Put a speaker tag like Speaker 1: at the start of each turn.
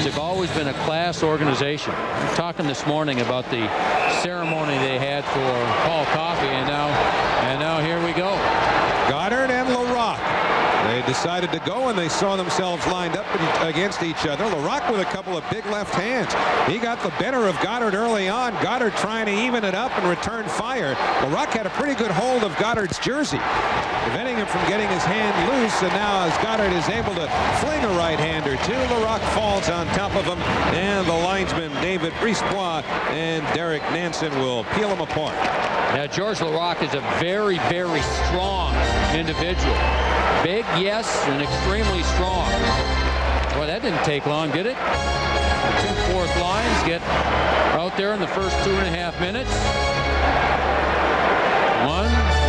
Speaker 1: they've always been a class organization. I'm talking this morning about the ceremony they had for Paul Coffey, and now here we go.
Speaker 2: Godard and Laraque. They decided to go, and they saw themselves lined up against each other. Laraque with a couple of big left hands. He got the better of Godard early on. Godard trying to even it up and return fire. Laraque had a pretty good hold of Godard's jersey, preventing him from getting his hand loose. And now as Godard is able to fling a right hand or two, Laraque falls on top of him, and the linesmen David Brisebois and Derek Nansen will peel him apart.
Speaker 1: Now George Laraque is a very, very strong individual. Big, yes, and extremely strong. Well, that didn't take long, did it? The two fourth lines get out there in the first 2.5 minutes. 1,